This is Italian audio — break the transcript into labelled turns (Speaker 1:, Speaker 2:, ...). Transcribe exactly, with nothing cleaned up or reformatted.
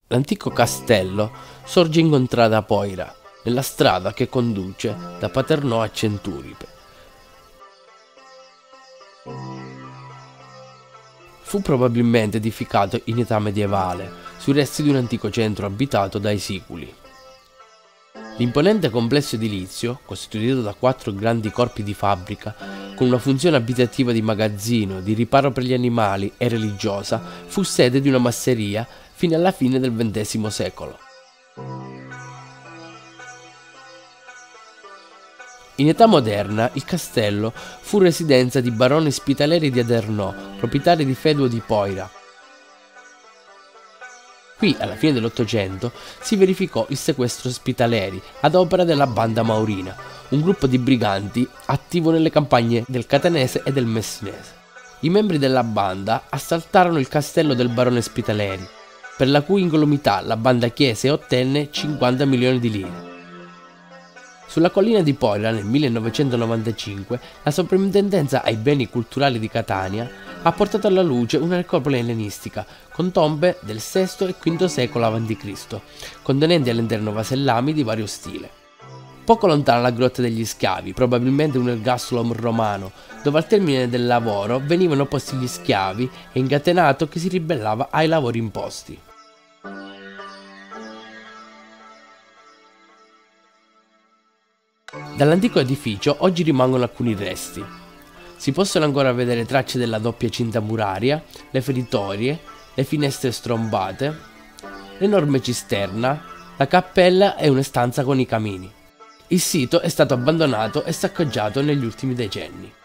Speaker 1: L'antico castello sorge in contrada Poira, nella strada che conduce da Paternò a Centuripe. Fu probabilmente edificato in età medievale, sui resti di un antico centro abitato dai Siculi. L'imponente complesso edilizio, costituito da quattro grandi corpi di fabbrica, con una funzione abitativa di magazzino, di riparo per gli animali e religiosa, fu sede di una masseria fino alla fine del ventesimo secolo. In età moderna il castello fu residenza di baroni ospitaleri di Adernò, proprietari di feudo di Poira. Qui, alla fine dell'Ottocento, si verificò il sequestro ospitaleri ad opera della Banda Maurina, un gruppo di briganti attivo nelle campagne del Catanese e del Messinese. I membri della banda assaltarono il castello del barone Ospitaleri, per la cui incolumità la banda chiese e ottenne cinquanta milioni di lire. Sulla collina di Poira, nel millenovecentonovantacinque, la Soprintendenza ai Beni Culturali di Catania ha portato alla luce una necropoli ellenistica con tombe del sesto e quinto secolo avanti Cristo, contenenti all'interno vasellami di vario stile. Poco lontana la Grotta degli Schiavi, probabilmente un ergastolo romano, dove al termine del lavoro venivano posti gli schiavi e incatenato chi si ribellava ai lavori imposti. Dall'antico edificio oggi rimangono alcuni resti. Si possono ancora vedere tracce della doppia cinta muraria, le feritorie, le finestre strombate, l'enorme cisterna, la cappella e una stanza con i camini. Il sito è stato abbandonato e saccheggiato negli ultimi decenni.